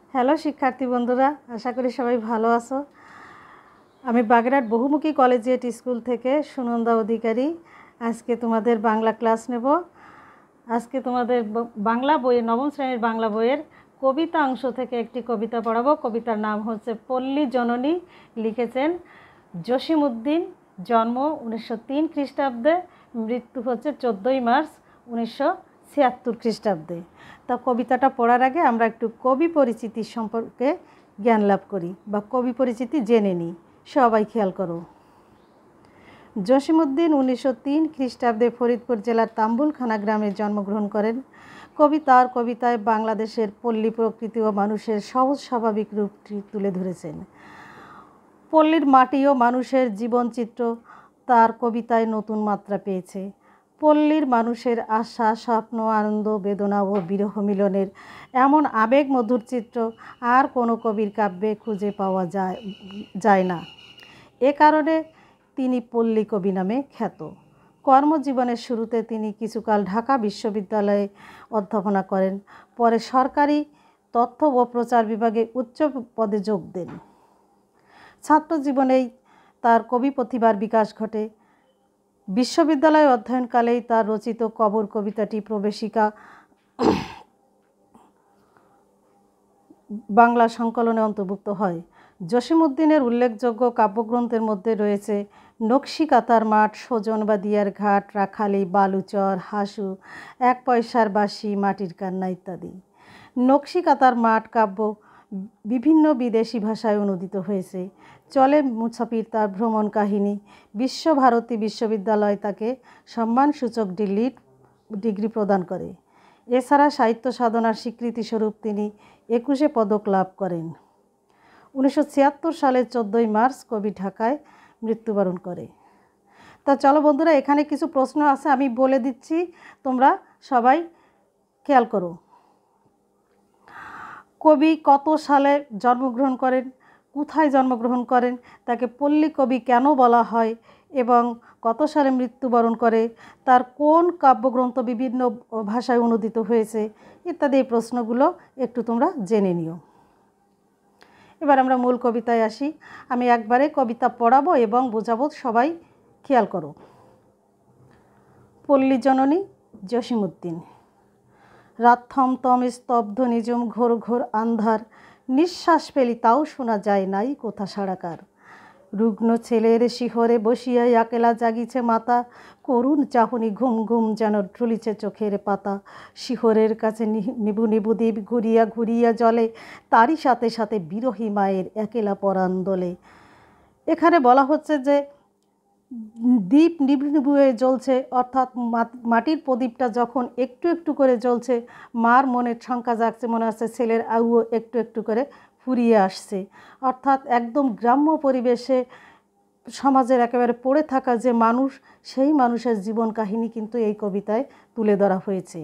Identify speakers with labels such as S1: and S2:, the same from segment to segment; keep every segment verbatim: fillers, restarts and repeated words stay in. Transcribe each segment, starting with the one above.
S1: Hello শিক্ষার্থী বন্ধুরা, আশা করি সবাই ভালো আছো। আমি বাগেরহাট বহুমুখী কলেজিয়েট স্কুল থেকে সুনন্দা অধিকারী আজকে তোমাদের বাংলা ক্লাস নেব। আজকে তোমাদের বাংলা বইয়ের নবম শ্রেণীর বাংলা বইয়ের কবিতা অংশ থেকে একটি কবিতা পড়াবো। কবিতার নাম হচ্ছে পল্লী জননী, লিখেছেন জসিমউদ্দিন। জন্ম উনিশশো তিন খ্রিস্টাব্দে, মৃত্যু হচ্ছে চোদ্দোই মার্চ উনিশশো ছিয়াত্তর খ্রিস্টাব্দে। তা কবিতাটা পড়ার আগে আমরা একটু কবি পরিচিতি সম্পর্কে জ্ঞান লাভ করি বা কবি পরিচিতি জেনে নিই। সবাই খেয়াল করো। জসিমউদ্দিন উনিশশো তিন খ্রিস্টাব্দে ফরিদপুর জেলার তাম্বুলখানা গ্রামে জন্মগ্রহণ করেন। কবি তার কবিতায় বাংলাদেশের পল্লী প্রকৃতি ও মানুষের সহজ স্বাভাবিক রূপটি তুলে ধরেছেন। পল্লীর মাটি ও মানুষের জীবনচিত্র তার কবিতায় নতুন মাত্রা পেয়েছে। পল্লীর মানুষের আশা, স্বপ্ন, আনন্দ, বেদনা ও বিরহ মিলনের এমন আবেগ মধুর চিত্র আর কোনো কবির কাব্যে খুঁজে পাওয়া যায় যায় না। এ কারণে তিনি পল্লী কবি নামে খ্যাত। কর্মজীবনের শুরুতে তিনি কিছুকাল ঢাকা বিশ্ববিদ্যালয়ে অধ্যাপনা করেন। পরে সরকারি তথ্য ও প্রচার বিভাগে উচ্চ পদে যোগ দেন। ছাত্র জীবনেই তার কবি প্রতিভার বিকাশ ঘটে। বিশ্ববিদ্যালয়ে অধ্যয়নকালেই তার রচিত কবর কবিতাটি প্রবেশিকা বাংলা সংকলনে অন্তর্ভুক্ত হয়। জসিমউদ্দিনের উল্লেখযোগ্য কাব্যগ্রন্থের মধ্যে রয়েছে নকশিকাতার মাঠ, সজনবাদিয়ার ঘাট, রাখালি, বালুচর, হাসু, এক পয়সার বাঁশি, মাটির কান্না ইত্যাদি। নকশিকাতার মাঠ কাব্য বিভিন্ন বিদেশি ভাষায় অনুদিত হয়েছে। চলে মুসাফির তার ভ্রমণ কাহিনী। বিশ্বভারতী বিশ্ববিদ্যালয় তাকে সম্মানসূচক ডিগ্রি ডিগ্রি প্রদান করে। এছাড়া সাহিত্য সাধনার স্বীকৃতিস্বরূপ তিনি একুশে পদক লাভ করেন। উনিশশো ছিয়াত্তর সালের চোদ্দোই মার্চ কবি ঢাকায় মৃত্যুবরণ করে। তা চলো বন্ধুরা, এখানে কিছু প্রশ্ন আছে, আমি বলে দিচ্ছি, তোমরা সবাই খেয়াল করো। কবি কত সালে জন্মগ্রহণ করেন, কোথায় জন্মগ্রহণ করেন, তাকে পল্লী কবি কেন বলা হয় এবং কত সালে মৃত্যুবরণ করে, তার কোন কাব্যগ্রন্থ বিভিন্ন ভাষায় অনুদিত হয়েছে ইত্যাদি এই প্রশ্নগুলো একটু তোমরা জেনে নিও। এবার আমরা মূল কবিতায় আসি। আমি একবারে কবিতা পড়াবো এবং বোঝাবো, সবাই খেয়াল করো। পল্লী জননী, জসিমউদ্দিন। রাত থমথম স্তব্ধ নিজম, ঘোর ঘোর আন্ধার, নিঃশ্বাস ফেলি তাও শোনা যায় নাই কোথা সাড়াকার। রুগ্ন ছেলের শিহরে বসিয়া একেলা জাগিছে মাতা, করুণ চাহনি ঘুম ঘুম যেন ঢুলিছে চোখের পাতা। শিহরের কাছে নিবু নিবু দ্বীপ ঘুরিয়া ঘুরিয়া জলে, তারই সাথে সাথে বিরহী মায়ের একেলা পরাণ দোলে। এখানে বলা হচ্ছে যে দ্বীপ নিবু নিবু হয়ে জ্বলছে, অর্থাৎ মাটির প্রদীপটা যখন একটু একটু করে জ্বলছে, মার মনের শঙ্কা জাগছে, মনে হচ্ছে ছেলের আয়ুও একটু একটু করে ফুরিয়ে আসছে। অর্থাৎ একদম গ্রাম্য পরিবেশে সমাজের একেবারে পড়ে থাকা যে মানুষ, সেই মানুষের জীবন কাহিনী কিন্তু এই কবিতায় তুলে ধরা হয়েছে।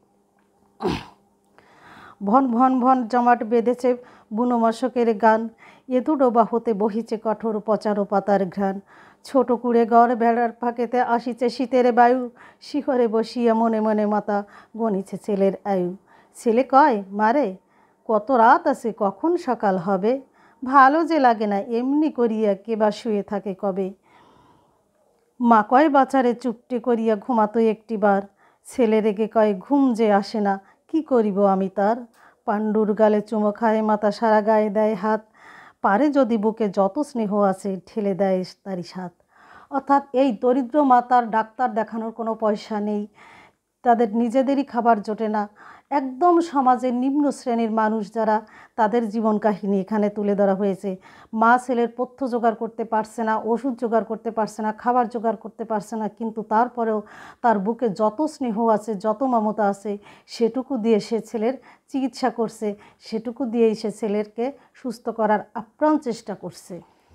S1: ভন ভন ভন জমাট বেঁধেছে বুনো মশকের গান, এদু ডোবা হতে বহিছে কঠোর পচারো পাতার ঘ্রাণ। ছোট কুড়ে গড় বেড়ার ফাঁকেতে আসিছে শীতের বায়ু, শিহরে বসিয়া মনে মনে মাতা গণিছে ছেলের আয়ু। ছেলে কয়, মারে কত রাত আছে, কখন সকাল হবে, ভালো যে লাগে না এমনি করিয়া কে বা শুয়ে থাকে কবে। মা কয়, বাচারে চুপটি করিয়া ঘুমাতো একটিবার, ছেলে রেগে কয়, ঘুম যে আসে না, কি করিব আমি তার। পাণ্ডুর গালে চুমো খায় মাতা, সারা গায়ে দেয় হাত, পারে যদি বুকে যত স্নেহ আছে ঠেলে দেয় তারই সাথ। অর্থাৎ এই দরিদ্র মাতার ডাক্তার দেখানোর কোনো পয়সা নেই, তাদের নিজেদেরই খাবার জোটে না, একদম সমাজের নিম্ন শ্রেণীর মানুষ যারা, তাদের জীবন কাহিনী এখানে তুলে ধরা হয়েছে। মা ছেলের পথ্য জোগাড় করতে পারছে না, ওষুধ জোগাড় করতে পারছে না, খাবার জোগাড় করতে পারছে না, কিন্তু তারপরেও তার বুকে যত স্নেহ আছে, যত মমতা আছে, সেটুকু দিয়ে সে ছেলের চিকিৎসা করছে, সেটুকু দিয়েই সে ছেলেকে সুস্থ করার আপ্রাণ চেষ্টা করছে।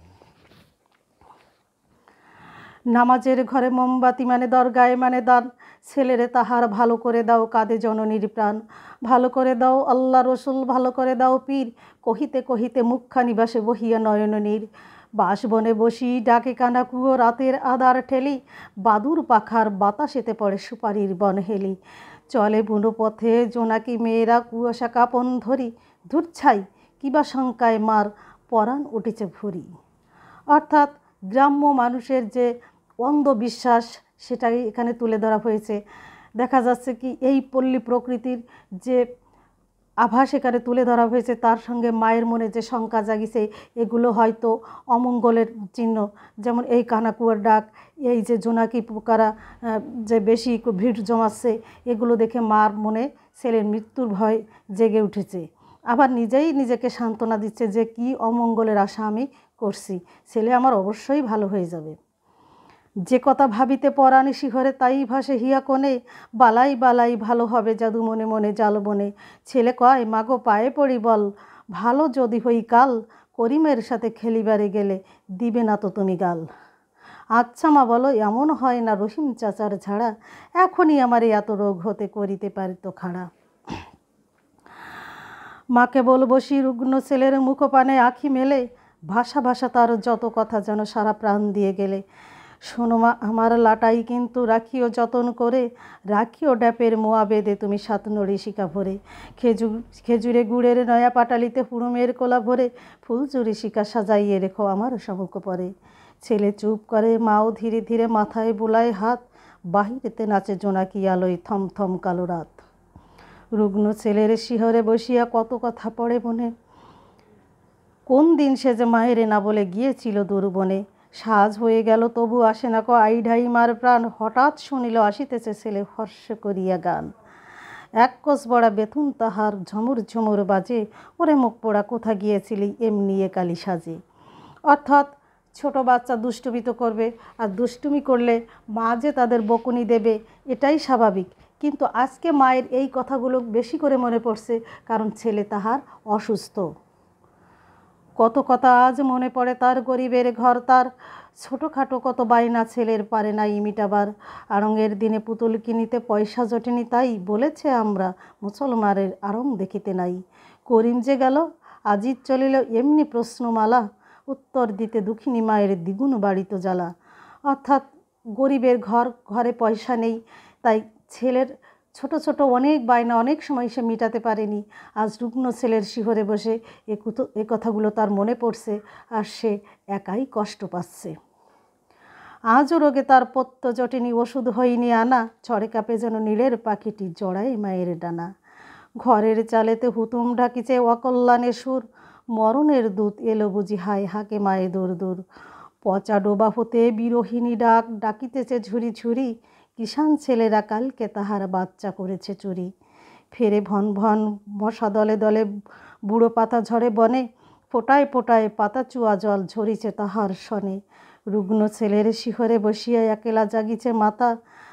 S1: নামাজের ঘরে মোমবাতি মানে দরগায় মানে দান, ছেলেরে তাহার ভালো করে দাও কাঁদে জননীর প্রাণ। ভালো করে দাও আল্লাহ রসুল, ভালো করে দাও পীর, কহিতে কহিতে মুখখানি বাসে বহিয়া নয়ননীর। বাসবনে বসি ডাকে কানা কুয়ো রাতের আধার ঠেলি, বাদুর পাখার বাতাসেতে পড়ে সুপারির বন হেলি। চলে বুনো পথে জোনাকি মেয়েরা কুয়াশা কাপন ধরি, ধূর্ছাই কিবা শঙ্কায় মার পরাণ উঠেছে ভরি। অর্থাৎ গ্রাম্য মানুষের যে অন্ধবিশ্বাস সেটাই এখানে তুলে ধরা হয়েছে। দেখা যাচ্ছে কি এই পল্লী প্রকৃতির যে আভাস এখানে তুলে ধরা হয়েছে, তার সঙ্গে মায়ের মনে যে শঙ্কা জাগিছে এগুলো হয়তো অমঙ্গলের চিহ্ন। যেমন এই কানাকুয়ার ডাক, এই যে জোনাকি পোকারা যে বেশি ভিড় জমাচ্ছে, এগুলো দেখে মার মনে ছেলের মৃত্যুর ভয় জেগে উঠেছে। আবার নিজেই নিজেকে সান্ত্বনা দিচ্ছে যে কি অমঙ্গলের আশা আমি করছি, ছেলে আমার অবশ্যই ভালো হয়ে যাবে। যে কথা ভাবিতে পরাণে শিহরে তাই ভাসে হিয়া কোণে, বালাই বালাই ভালো হবে জাদু মনে মনে জাল বনে। ছেলে কয় মাগো পায়ে পড়ি বল, ভালো যদি হই কাল, করিমের সাথে খেলিবারে গেলে দিবে না তো তুমি গাল। আচ্ছা মা বলো এমন হয় না রহিম চাচার ছাড়া, এখনই আমার এত রোগ হতে করিতে পারি তো খাড়া। মাকে বলবো সি রুগ্ন ছেলের মুখপানে আঁখি মেলে, ভাষা ভাষা তার যত কথা যেন সারা প্রাণ দিয়ে গেলে। শোনো মা আমার লাটাই কিন্তু রাখিও যতন করে, রাখিও ড্যাপের মোয়া বেঁধে তুমি সাত নড়ি শিকা ভরে। খেজুর খেজুরে গুড়ের নয়া পাটালিতে হুড়ুমের কোলা ভরে, ফুলচুরি শিকা সাজাইয়ে রেখো আমার সমুখ পরে। ছেলে চুপ করে, মাও ধীরে ধীরে মাথায় বুলায় হাত, বাহিরেতে নাচে জোনাকি আলোয় থমথম কালো রাত। রুগ্ন ছেলের শিহরে বসিয়া কত কথা পড়ে মনে, কোন দিন সে যে মায়েরে না বলে গিয়েছিল দুর্বনে। সাজ হয়ে গেল তবু আসে না ক আই ঢাই মার প্রাণ, হঠাৎ শুনিল আসিতেছে ছেলে হর্ষ করিয়া গান। এক কোষ বড়া বেথুন তাহার ঝমুর ঝমুর বাজে, ওরে মুখ পোড়া কোথা গিয়েছিলি এমনি একালি সাজে। অর্থাৎ ছোট বাচ্চা দুষ্টুমি তো করবে, আর দুষ্টুমি করলে মা যে তাদের বকুনি দেবে এটাই স্বাভাবিক। কিন্তু আজকে মায়ের এই কথাগুলো বেশি করে মনে পড়ছে, কারণ ছেলে তাহার অসুস্থ। কত কথা আজ মনে পড়ে তার, গরিবের ঘর তার, ছোটোখাটো কত বায়না ছেলের পারে নাই মিটাবার। আড়ঙের দিনে পুতুল কিনিতে পয়সা জটেনি তাই, বলেছে আমরা মুসলমানের আড়ং দেখিতে নাই। করিম যে গেল আজিজ চলিল এমনি প্রশ্নমালা, উত্তর দিতে দুঃখিনী মায়ের দ্বিগুণ বাড়িত জ্বালা। অর্থাৎ গরিবের ঘর, ঘরে পয়সা নেই, তাই ছেলের ছোট ছোট অনেক বায়না অনেক সময় সে মিটাতে পারেনি। আজ রুগ্ন ছেলের শিহরে বসে এ কথাগুলো তার মনে পড়ছে, আর সে একাই কষ্ট পাচ্ছে। আজও রোগে তার পত্য জটেনি, ওষুধ হয়নি আনা, ছড়ে কাপে যেন নীলের পাখিটি জড়ায় মায়ের ডানা। ঘরের চালেতে হুতুম ঢাকিছে অকল্যাণে সুর, মরণের দূত এলো বুঝি হায় হাকে মায়ে দূর দূর। পচা ডোবা হতে বিরোহিণী ডাক ডাকিতেছে ঝুরি ঝুরি, কিষাণ ছেলেরা কালকে তাহার বাচ্চা করেছে চুরি। ফেরে ভন ভন মশা দলে দলে, বুড়ো পাতা ঝরে বনে, ফোটায় ফোটায় পাতা চুয়া জল ঝরিছে তাহার সনে। রুগ্ন ছেলের শিহরে বসিয়া একেলা জাগিছে মাতা,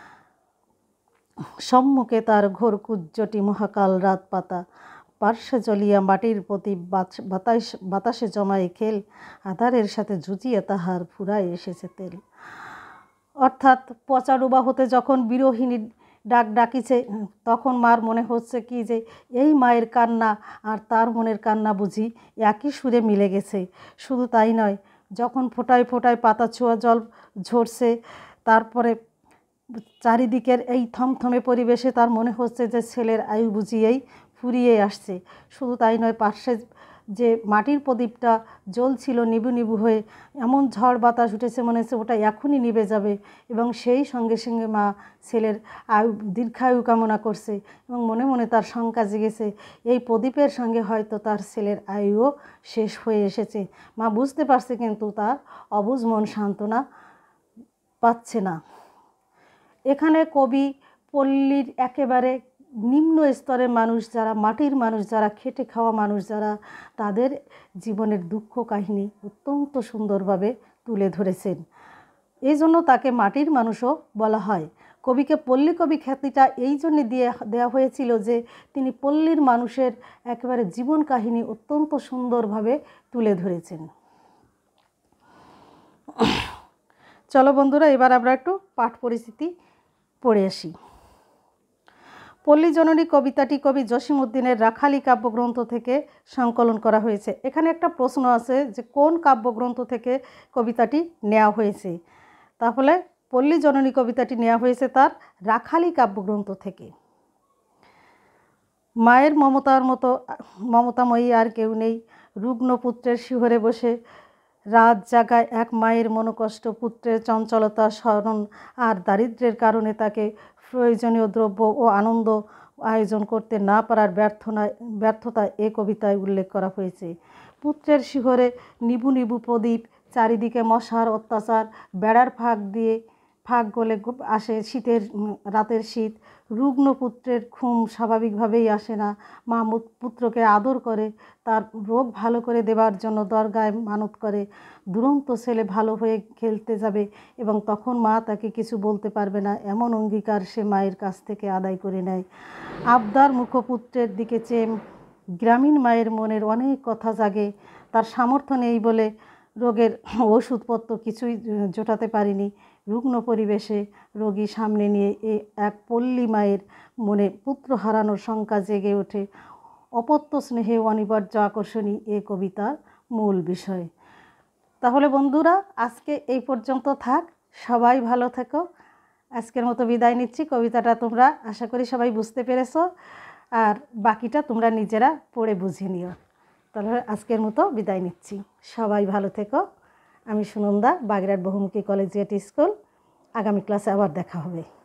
S1: সম্মুখে তার ঘোর কুজ্জটি মহাকাল রাত পাতা। পার্শ্বে জ্বলিয়া মাটির প্রদীপ বাতাস বাতাসে জমায় খেল, আধারের সাথে জুজিয়ে তাহার ফুরায় এসেছে তেল। অর্থাৎ পচা ডোবা হতে যখন বিরোহিণী ডাক ডাকিছে, তখন মার মনে হচ্ছে কি যে এই মায়ের কান্না আর তার মনের কান্না বুঝি একই সুরে মিলে গেছে। শুধু তাই নয়, যখন ফোটায় ফোটায় পাতা ছোঁয়া জল ঝরছে, তারপরে চারিদিকের এই থমথমে পরিবেশে তার মনে হচ্ছে যে ছেলের আয়ু বুঝিয়েই ফুরিয়ে আসছে। শুধু তাই নয়, পার্শ্বে যে মাটির প্রদীপটা জ্বলছিল নিবু নিবু হয়ে, এমন ঝড় বাতাস উঠেছে মনে হচ্ছে ওটা এখনই নিভে যাবে, এবং সেই সঙ্গে সঙ্গে মা ছেলের আয়ু দীর্ঘায়ু কামনা করছে, এবং মনে মনে তার শঙ্কা জেগেছে এই প্রদীপের সঙ্গে হয়তো তার ছেলের আয়ুও শেষ হয়ে এসেছে। মা বুঝতে পারছে, কিন্তু তার অবুঝ মন সান্ত্বনা পাচ্ছে না। এখানে কবি পল্লীর একেবারে নিম্ন স্তরের মানুষ যারা, মাটির মানুষ যারা, খেটে খাওয়া মানুষ যারা, তাদের জীবনের দুঃখ কাহিনী অত্যন্ত সুন্দরভাবে তুলে ধরেছেন। এই জন্য তাকে মাটির মানুষও বলা হয়। কবিকে পল্লী কবি খ্যাতিটা এই জন্যে দিয়ে দেওয়া হয়েছিল যে তিনি পল্লীর মানুষের একেবারে জীবন কাহিনী অত্যন্ত সুন্দরভাবে তুলে ধরেছেন। চলো বন্ধুরা, এবার আমরা একটু পাঠ পরিচিতি পড়ে আসি। পল্লী জননী কবিতাটি কবি জসিমউদ্দিনের রাখালি কাব্যগ্রন্থ থেকে সংকলন করা হয়েছে। এখানে একটা প্রশ্ন আছে যে কোন কাব্যগ্রন্থ থেকে কবিতাটি নেওয়া হয়েছে। তাহলে পল্লী জননী কবিতাটি নেওয়া হয়েছে তার রাখালি কাব্যগ্রন্থ থেকে। মায়ের মমতার মতো মমতাময়ী আর কেউ নেই। রুগ্ন পুত্রের শিহরে বসে রাত জাগায় এক মায়ের মনোকষ্ট, পুত্রের চঞ্চলতা, স্মরণ আর দারিদ্র্যের কারণে তাকে প্রয়োজনীয় দ্রব্য ও আনন্দ আয়োজন করতে না পারার ব্যর্থনায় ব্যর্থতা এ কবিতায় উল্লেখ করা হয়েছে। পুত্রের শিহরে নিবু নিবু প্রদীপ, চারিদিকে মশার অত্যাচার, বেড়ার ফাঁক দিয়ে ফাঁক গলে আসে শীতের রাতের শীত। রুগ্ন পুত্রের ঘুম স্বাভাবিকভাবেই আসে না। মা পুত্রকে আদর করে, তার রোগ ভালো করে দেবার জন্য দরগায় মানত করে। দুরন্ত ছেলে ভালো হয়ে খেলতে যাবে এবং তখন মা তাকে কিছু বলতে পারবে না, এমন অঙ্গীকার সে মায়ের কাছ থেকে আদায় করে নেয়। আবদার মুখপুত্রের দিকে চেয়ে গ্রামীণ মায়ের মনের অনেক কথা জাগে। তার সামর্থ্য নেই বলে রোগের ওষুধপত্র কিছুই জোটাতে পারিনি। রুগ্ন পরিবেশে রোগী সামনে নিয়ে এ এক পল্লী মায়ের মনে পুত্র হারানোর শঙ্কা জেগে ওঠে। অপত্য স্নেহে অনিবার্য আকর্ষণী এ কবিতার মূল বিষয়। তাহলে বন্ধুরা, আজকে এই পর্যন্ত থাক। সবাই ভালো থেকো। আজকের মতো বিদায় নিচ্ছি। কবিতাটা তোমরা আশা করি সবাই বুঝতে পেরেছো, আর বাকিটা তোমরা নিজেরা পড়ে বুঝে নিও। তাহলে আজকের মতো বিদায় নিচ্ছি। সবাই ভালো থেকো। আমি সুনন্দা, বাগেরহাট বহুমুখী কলেজিয়েট স্কুল। আগামী ক্লাসে আবার দেখা হবে।